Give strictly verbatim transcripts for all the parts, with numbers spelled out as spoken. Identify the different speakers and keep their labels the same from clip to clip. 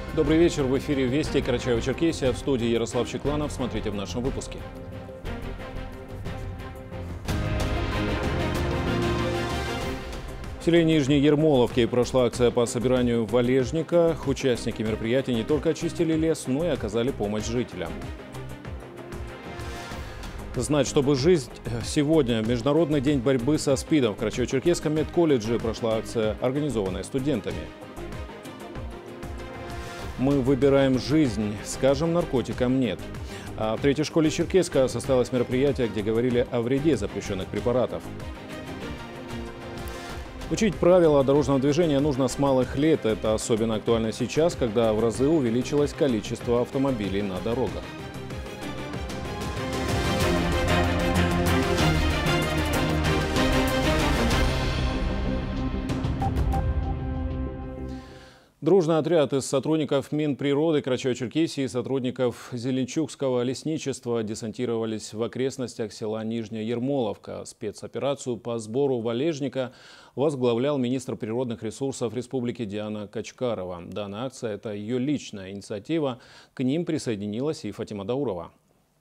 Speaker 1: Добрый вечер. В эфире Вести Карачаево-Черкесия. В студии Ярослав Чекланов. Смотрите в нашем выпуске. В селе Нижней Ермоловке прошла акция по собиранию валежника. Участники мероприятия не только очистили лес, но и оказали помощь жителям. Знать, чтобы жить сегодня. Международный день борьбы со СПИДом. В Карачаево-Черкесском медколледже прошла акция, организованная студентами. Мы выбираем жизнь, скажем наркотикам нет. А в третьей школе Черкесска состоялось мероприятие, где говорили о вреде запрещенных препаратов. Учить правила дорожного движения нужно с малых лет. Это особенно актуально сейчас, когда в разы увеличилось количество автомобилей на дорогах. Дружный отряд из сотрудников Минприроды Карачаево-Черкесии и сотрудников Зеленчукского лесничества десантировались в окрестностях села Нижняя Ермоловка. Спецоперацию по сбору валежника возглавлял министр природных ресурсов республики Диана Качкарова. Данная акция – это ее личная инициатива. К ним присоединилась и Фатима Даурова.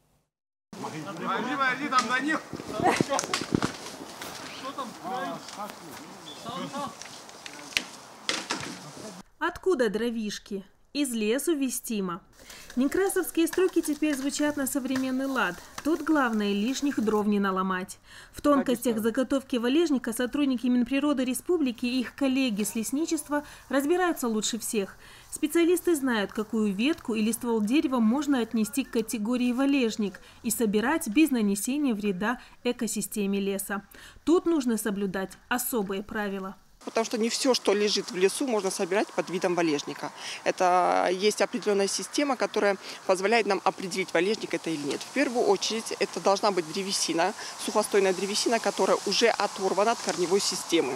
Speaker 2: Откуда дровишки? Из лесу вестимо. Некрасовские строки теперь звучат на современный лад. Тут главное лишних дров не наломать. В тонкостях заготовки валежника сотрудники Минприроды республики и их коллеги с лесничества разбираются лучше всех. Специалисты знают, какую ветку или ствол дерева можно отнести к категории валежник и собирать без нанесения вреда экосистеме леса. Тут нужно соблюдать особые правила.
Speaker 3: Потому что не все, что лежит в лесу, можно собирать под видом валежника. Это есть определенная система, которая позволяет нам определить, валежник это или нет. В первую очередь это должна быть древесина, сухостойная древесина, которая уже оторвана от корневой системы.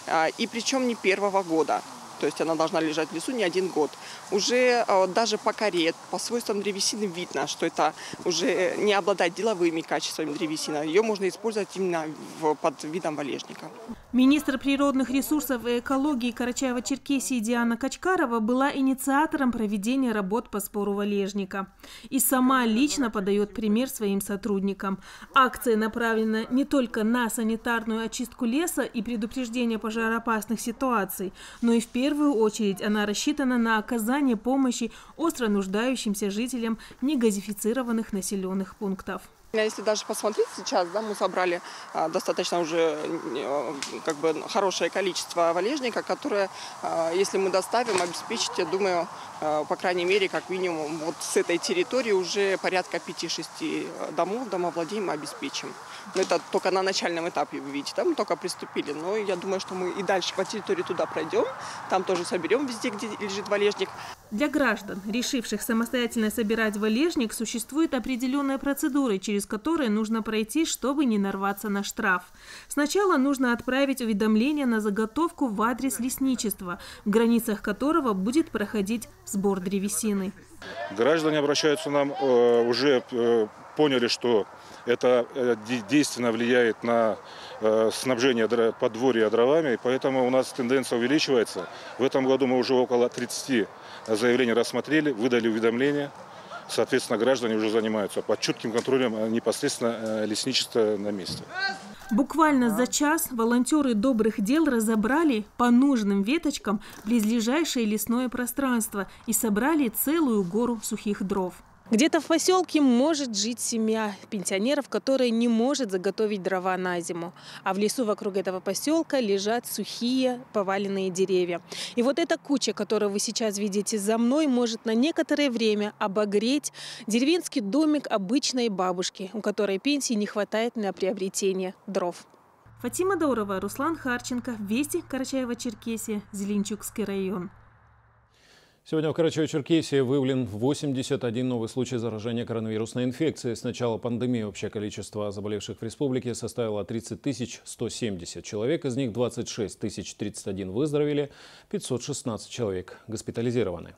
Speaker 3: И причем не первого года. То есть она должна лежать в лесу не один год. Уже даже по коре, по свойствам древесины видно, что это уже не обладает деловыми качествами древесина. Ее можно использовать именно под видом валежника.
Speaker 2: Министр природных ресурсов и экологии Карачаево-Черкесии Диана Качкарова была инициатором проведения работ по сбору валежника. И сама лично подает пример своим сотрудникам. Акция направлена не только на санитарную очистку леса и предупреждение пожароопасных ситуаций, но и в первую очередь она рассчитана на оказание помощи остро нуждающимся жителям негазифицированных населенных пунктов.
Speaker 3: Если даже посмотреть сейчас, да, мы собрали а, достаточно уже а, как бы хорошее количество валежника, которое, а, если мы доставим, обеспечить, я думаю, а, по крайней мере, как минимум, вот с этой территории уже порядка пяти-шести домов, домовладений мы обеспечим. Но это только на начальном этапе, вы видите, там мы только приступили. Но я думаю, что мы и дальше по территории туда пройдем, там тоже соберем везде, где лежит валежник.
Speaker 2: Для граждан, решивших самостоятельно собирать валежник, существует определенная процедура, через которые нужно пройти, чтобы не нарваться на штраф. Сначала нужно отправить уведомление на заготовку в адрес лесничества, в границах которого будет проходить сбор древесины.
Speaker 4: Граждане обращаются нам, э, уже э, поняли, что это э, действенно влияет на э, снабжение подворья дровами, и поэтому у нас тенденция увеличивается. В этом году мы уже около тридцати заявлений рассмотрели, выдали уведомления. Соответственно, граждане уже занимаются под чутким контролем непосредственно лесничества на месте.
Speaker 2: Буквально за час волонтеры добрых дел разобрали по нужным веточкам близлежащее лесное пространство и собрали целую гору сухих дров. Где-то в поселке может жить семья пенсионеров, которая не может заготовить дрова на зиму. А в лесу вокруг этого поселка лежат сухие поваленные деревья. И вот эта куча, которую вы сейчас видите за мной, может на некоторое время обогреть деревенский домик обычной бабушки, у которой пенсии не хватает на приобретение дров. Фатима Даурова, Руслан Харченко, Вести, Карачаево-Черкесия, Зеленчукский район.
Speaker 1: Сегодня в Карачаево-Черкесии выявлен восемьдесят один новый случай заражения коронавирусной инфекцией. С начала пандемии общее количество заболевших в республике составило тридцать тысяч сто семьдесят человек. Из них двадцать шесть тысяч тридцать один выздоровели, пятьсот шестнадцать человек госпитализированы.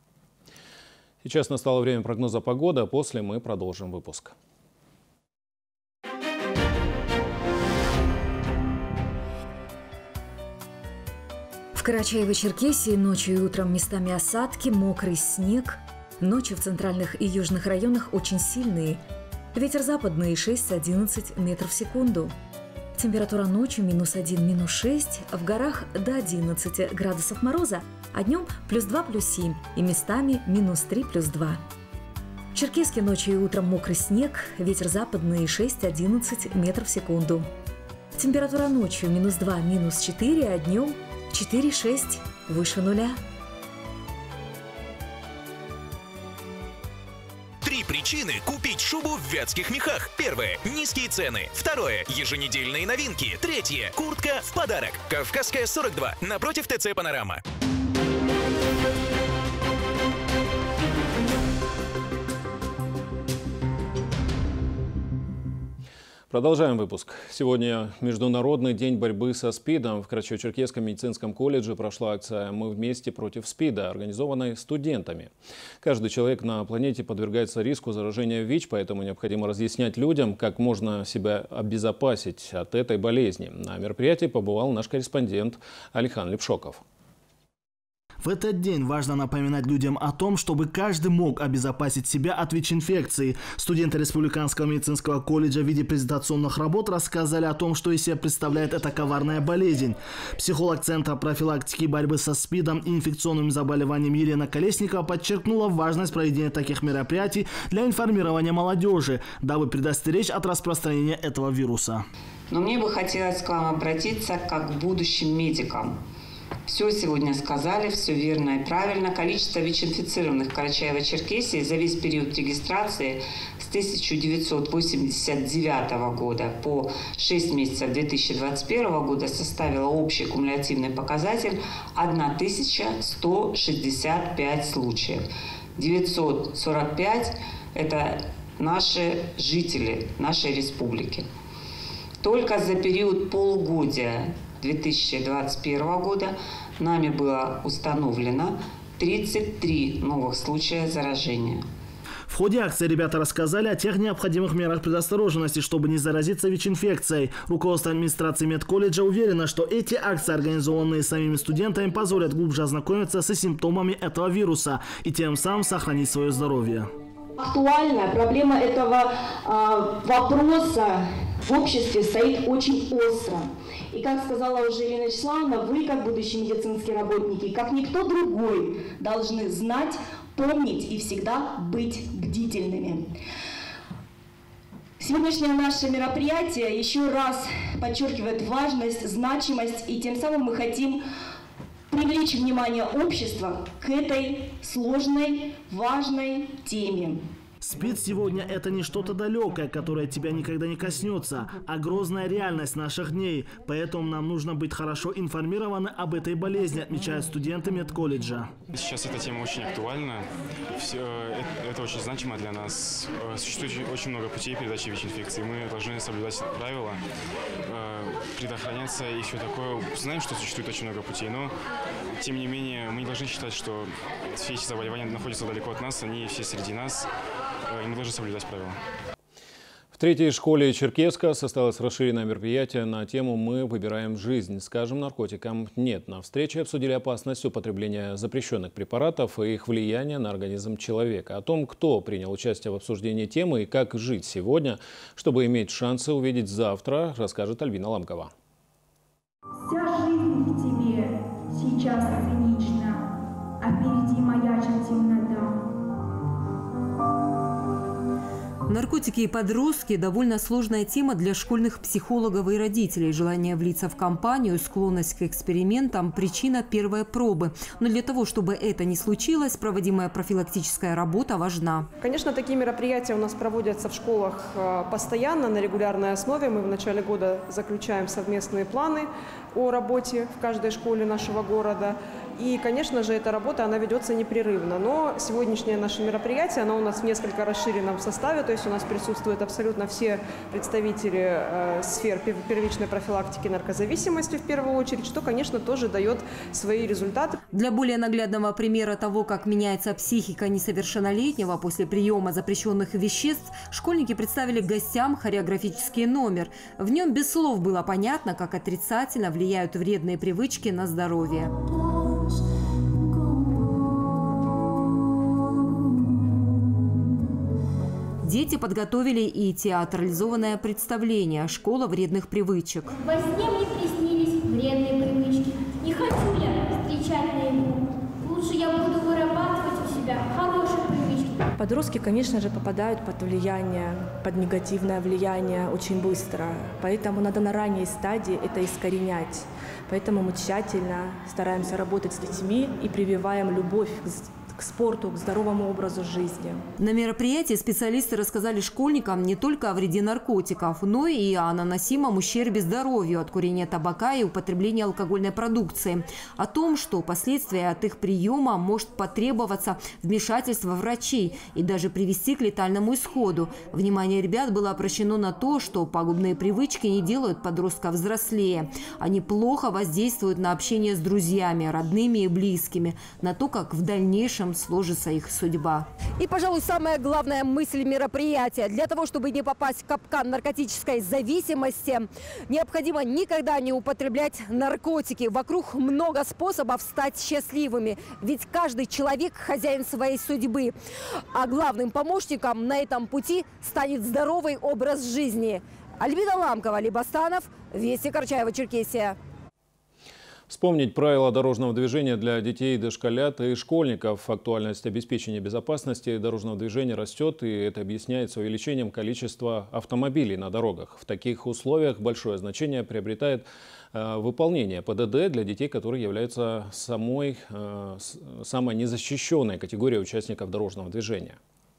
Speaker 1: Сейчас настало время прогноза погоды, а после мы продолжим выпуск.
Speaker 5: В Карачаево-Черкесии ночью и утром местами осадки, мокрый снег. Ночью в центральных и южных районах очень сильные. Ветер западный шесть-одиннадцать метров в секунду. Температура ночью минус один, минус шесть, в горах до одиннадцати градусов мороза, а днем плюс два, плюс семь и местами минус три, плюс два. В Черкесске ночью и утром мокрый снег, ветер западный шесть-одиннадцать метров в секунду. Температура ночью минус два, минус четыре, а днем четыре-шесть, выше нуля.
Speaker 6: Три причины купить шубу в Вятских мехах. Первое – низкие цены. Второе – еженедельные новинки. Третье – куртка в подарок. Кавказская, сорок два, напротив ТЦ «Панорама».
Speaker 1: Продолжаем выпуск. Сегодня Международный день борьбы со СПИДом. В Карачаево-Черкесском медицинском колледже прошла акция «Мы вместе против СПИДа», организованная студентами. Каждый человек на планете подвергается риску заражения ВИЧ, поэтому необходимо разъяснять людям, как можно себя обезопасить от этой болезни. На мероприятии побывал наш корреспондент Алихан Лепшоков.
Speaker 7: В этот день важно напоминать людям о том, чтобы каждый мог обезопасить себя от ВИЧ-инфекции. Студенты Республиканского медицинского колледжа в виде презентационных работ рассказали о том, что из себя представляет эта коварная болезнь. Психолог Центра профилактики и борьбы со СПИДом и инфекционными заболеваниями Елена Колесникова подчеркнула важность проведения таких мероприятий для информирования молодежи, дабы предостеречь от распространения этого вируса.
Speaker 8: Но мне бы хотелось к вам обратиться как к будущим медикам. Все сегодня сказали, все верно и правильно. Количество ВИЧ-инфицированных в Карачаево-Черкесии за весь период регистрации с тысяча девятьсот восемьдесят девятого года по шесть месяцев две тысячи двадцать первого года составило общий кумулятивный показатель тысяча сто шестьдесят пять случаев. девятьсот сорок пять – это наши жители нашей республики. Только за период полугодия две тысячи двадцать первого года нами было установлено тридцать три новых случая заражения.
Speaker 7: В ходе акции ребята рассказали о тех необходимых мерах предосторожности, чтобы не заразиться ВИЧ-инфекцией. Руководство администрации медколледжа уверено, что эти акции, организованные самими студентами, позволят глубже ознакомиться со симптомами этого вируса и тем самым сохранить свое здоровье.
Speaker 9: Актуальная проблема этого э, вопроса в обществе стоит очень остро. И как сказала уже Елена Вячеславовна, вы, как будущие медицинские работники, как никто другой, должны знать, помнить и всегда быть бдительными. Сегодняшнее наше мероприятие еще раз подчеркивает важность, значимость, и тем самым мы хотим привлечь внимание общества к этой сложной, важной теме.
Speaker 7: СПИД сегодня – это не что-то далекое, которое тебя никогда не коснется, а грозная реальность наших дней. Поэтому нам нужно быть хорошо информированы об этой болезни, отмечают студенты медколледжа.
Speaker 10: Сейчас эта тема очень актуальна, Все, это, это очень значимо для нас. Существует очень много путей передачи ВИЧ-инфекции. Мы должны соблюдать правила, предохраняться и все такое. Знаем, что существует очень много путей, но тем не менее мы не должны считать, что все эти заболевания находятся далеко от нас, они все среди нас. И мы должны соблюдать правила.
Speaker 1: В третьей школе Черкесска состоялось расширенное мероприятие на тему «Мы выбираем жизнь». Скажем наркотикам «нет». На встрече обсудили опасность употребления запрещенных препаратов и их влияние на организм человека. О том, кто принял участие в обсуждении темы и как жить сегодня, чтобы иметь шансы увидеть завтра, расскажет Альбина Ламкова.
Speaker 11: Вся жизнь в тебе сейчас цинична, а впереди маячит темнота.
Speaker 12: Наркотики и подростки – довольно сложная тема для школьных психологов и родителей. Желание влиться в компанию, склонность к экспериментам – причина первой пробы. Но для того, чтобы это не случилось, проводимая профилактическая работа важна.
Speaker 13: Конечно, такие мероприятия у нас проводятся в школах постоянно, на регулярной основе. Мы в начале года заключаем совместные планы о работе в каждой школе нашего города. И, конечно же, эта работа, она ведется непрерывно. Но сегодняшнее наше мероприятие, оно у нас в несколько расширенном составе, то есть у нас присутствуют абсолютно все представители э, сфер первичной профилактики наркозависимости в первую очередь, что, конечно, тоже дает свои результаты.
Speaker 12: Для более наглядного примера того, как меняется психика несовершеннолетнего после приема запрещенных веществ, школьники представили гостям хореографический номер. В нем без слов было понятно, как отрицательно влияют вредные привычки на здоровье. Дети подготовили и театрализованное представление «Школа вредных привычек».
Speaker 14: Во сне мне приснились вредные привычки. Не хочу я встречать наяву. Лучше я буду вырабатывать у себя хорошие привычки.
Speaker 15: Подростки, конечно же, попадают под влияние, под негативное влияние очень быстро. Поэтому надо на ранней стадии это искоренять. Поэтому мы тщательно стараемся работать с детьми и прививаем любовь к спорту, к здоровому образу жизни.
Speaker 12: На мероприятии специалисты рассказали школьникам не только о вреде наркотиков, но и о наносимом ущербе здоровью от курения табака и употребления алкогольной продукции. О том, что последствия от их приема может потребоваться вмешательство врачей и даже привести к летальному исходу. Внимание ребят было обращено на то, что пагубные привычки не делают подростков взрослее. Они плохо воздействуют на общение с друзьями, родными и близкими, на то, как в дальнейшем сложится их судьба.
Speaker 16: И, пожалуй, самая главная мысль мероприятия. Для того, чтобы не попасть в капкан наркотической зависимости, необходимо никогда не употреблять наркотики. Вокруг много способов стать счастливыми. Ведь каждый человек хозяин своей судьбы. А главным помощником на этом пути станет здоровый образ жизни. Альбина Ламкова, Либостанов, Вести, Карачаево-Черкесия.
Speaker 1: Вспомнить правила дорожного движения для детей, дошколят и школьников. Актуальность обеспечения безопасности дорожного движения растет, и это объясняется увеличением количества автомобилей на дорогах. В таких условиях большое значение приобретает э, выполнение ПДД для детей, которые являются самой, э, самой незащищенной категорией участников дорожного движения.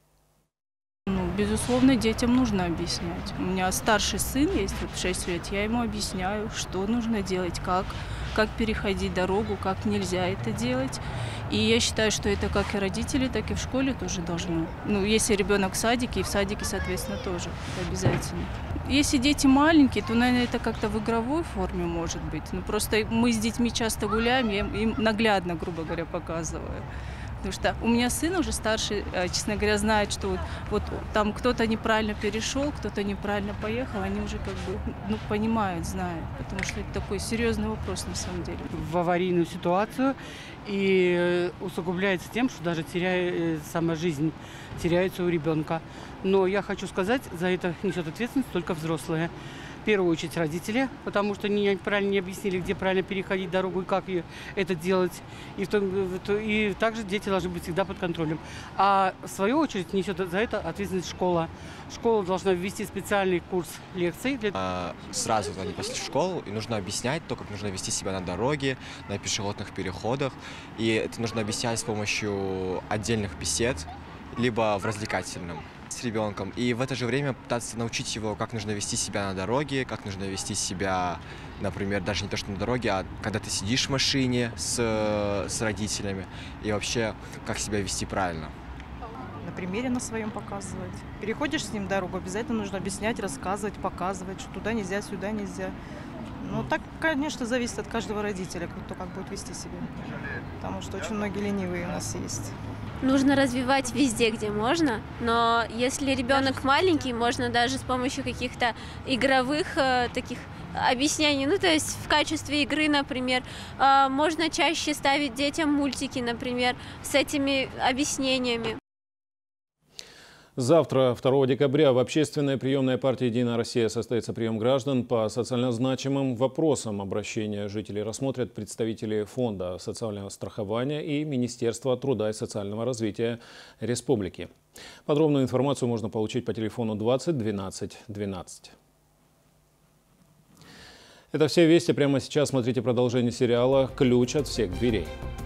Speaker 17: Ну, безусловно, детям нужно объяснять. У меня старший сын есть, вот шесть лет, я ему объясняю, что нужно делать, как, как переходить дорогу, как нельзя это делать. И я считаю, что это как и родители, так и в школе тоже должно. Ну, если ребенок в садике, и в садике, соответственно, тоже это обязательно. Если дети маленькие, то, наверное, это как-то в игровой форме может быть. Ну, просто мы с детьми часто гуляем, я им наглядно, грубо говоря, показываю. Потому что у меня сын уже старший, честно говоря, знает, что вот, вот там кто-то неправильно перешел, кто-то неправильно поехал, они уже как бы ну, понимают, знают, потому что это такой серьезный вопрос на самом деле.
Speaker 18: В аварийную ситуацию и усугубляется тем, что даже теряя, сама жизнь теряется у ребенка. Но я хочу сказать, за это несет ответственность только взрослые. В первую очередь родители, потому что они правильно не объяснили, где правильно переходить дорогу и как это делать. И, в том, и также дети должны быть всегда под контролем. А в свою очередь несет за это ответственность школа. Школа должна ввести специальный курс лекций. Для...
Speaker 19: А, сразу они пошли в школу, и нужно объяснять то, как нужно вести себя на дороге, на пешеходных переходах. И это нужно объяснять с помощью отдельных бесед, либо в развлекательном с ребенком. И в это же время пытаться научить его, как нужно вести себя на дороге, как нужно вести себя, например, даже не то, что на дороге, а когда ты сидишь в машине с, с родителями, и вообще, как себя вести правильно.
Speaker 20: На примере на своем показывать. Переходишь с ним дорогу, обязательно нужно объяснять, рассказывать, показывать, что туда нельзя, сюда нельзя. Ну, так, конечно, зависит от каждого родителя, кто как будет вести себя. Потому что очень многие ленивые у нас есть.
Speaker 21: Нужно развивать везде, где можно, но если ребенок маленький, можно даже с помощью каких-то игровых э, таких объяснений, ну то есть в качестве игры, например, э, можно чаще ставить детям мультики, например, с этими объяснениями.
Speaker 1: Завтра, второго декабря, в общественной приемной партии «Единая Россия» состоится прием граждан по социально значимым вопросам. Обращения жителей рассмотрят представители Фонда социального страхования и Министерства труда и социального развития Республики. Подробную информацию можно получить по телефону двадцать двенадцать двенадцать. Это все вести. Прямо сейчас смотрите продолжение сериала «Ключ от всех дверей».